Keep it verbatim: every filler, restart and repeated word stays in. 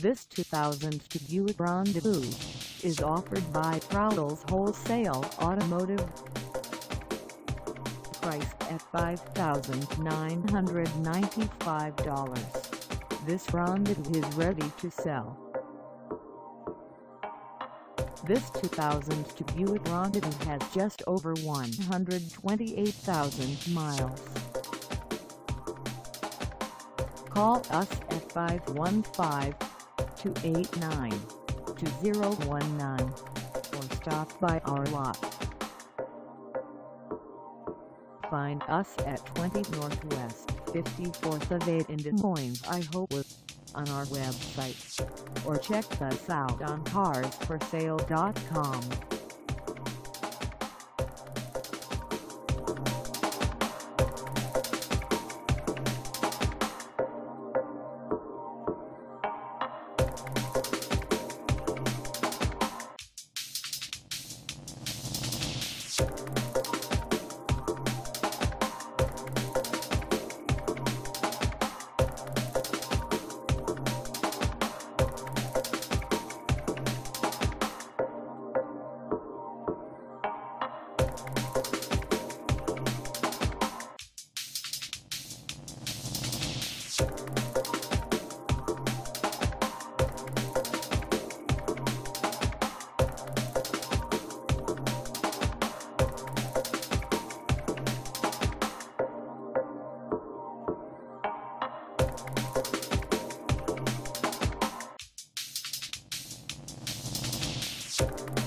This two thousand two Buick Rendezvous is offered by Prowell's Wholesale Automotive. Priced at five thousand nine hundred ninety-five dollars, this Rendezvous is ready to sell. This two thousand two Buick Rendezvous has just over one hundred twenty-eight thousand miles. Call us at five one five, two eight nine, two zero one nine or stop by our lot. Find us at twenty Northwest fifty-fourth Avenue in Des Moines, Iowa on our website, or check us out on cars for sale dot com. You